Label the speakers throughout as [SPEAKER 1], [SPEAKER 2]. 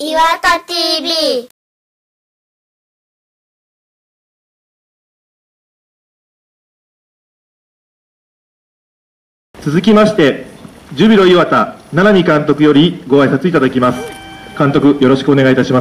[SPEAKER 1] 岩田 TV。
[SPEAKER 2] 続きましてジュビロ磐田七海監督よりご挨拶いただきます。監督、よろしくお願いいたします。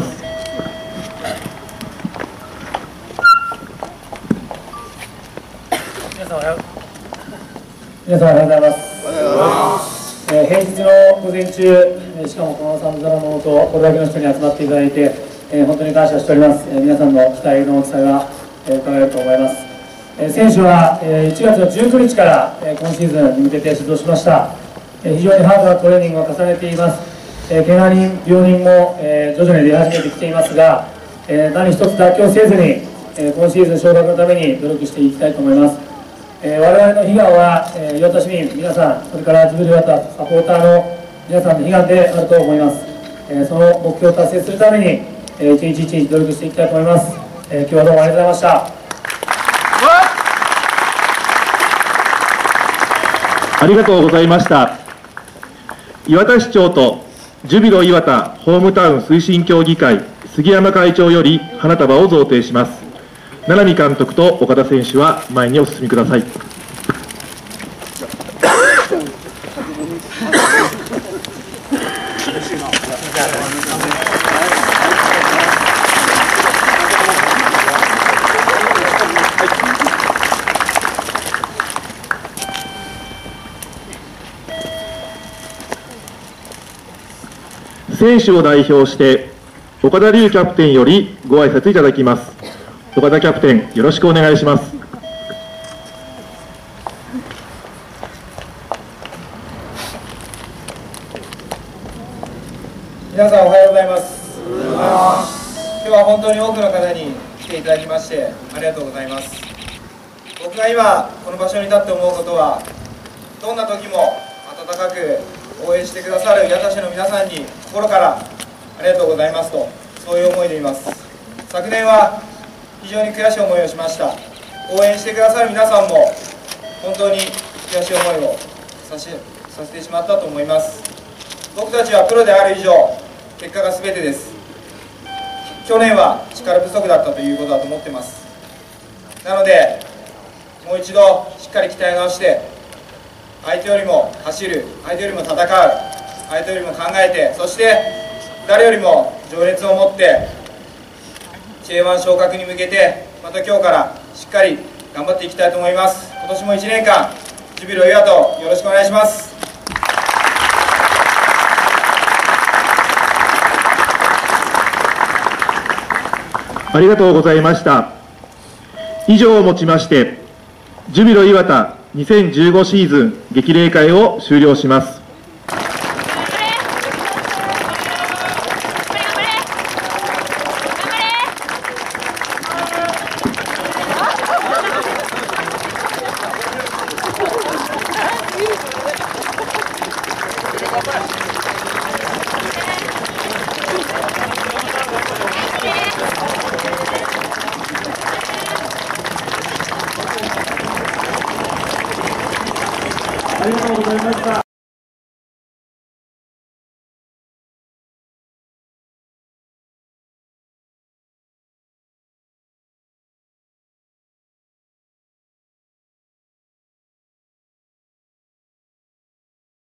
[SPEAKER 3] 皆さんおはようございます。平日の午前中、しかもこの寒空の下、これだけの人に集まっていただいて、本当に感謝しております。皆さんの期待の大きさが伺えると思います。選手は1月の19日から今シーズンに向けて指導しました。非常にハードなトレーニングを重ねています。怪我人、病人も徐々に出始めてきていますが、何一つ妥協せずに今シーズン昇格のために努力していきたいと思います。我々の悲願は磐田市民皆さん、それからジュビロ磐田サポーターの皆さんの悲願であると思います。その目標を達成するために一日一日努力していきたいと思います。今日はどうもありがとうございました。
[SPEAKER 2] ありがとうございました。磐田市長とジュビロ磐田ホームタウン推進協議会杉山会長より花束を贈呈します。七海監督と岡田選手は前にお進みください。選手を代表して岡田龍キャプテンよりご挨拶いただきます。岡田キャプテン、よろしくお願いします。
[SPEAKER 4] 皆さんおはようございます。今日は本当に多くの方に来ていただきましてありがとうございます。僕が今この場所に立って思うことは、どんな時も温かく応援してくださる矢田市の皆さんに心からありがとうございますと、そういう思いでいます。昨年は非常に悔しい思いをしました。応援してくださる皆さんも本当に悔しい思いをさせてしまったと思います。僕たちはプロである以上、結果が全てです。去年は力不足だったということだと思ってます。なのでもう一度しっかり鍛え直して、相手よりも走る、相手よりも戦う、相手よりも考えて、そして誰よりも情熱を持って J1 昇格に向けてまた今日からしっかり頑張っていきたいと思います。今年も1年間ジュビロ磐田をよろしくお願いします。
[SPEAKER 2] ありがとうございました。以上をもちましてジュビロ磐田2015シーズン激励会を終了します。ありがとうございました。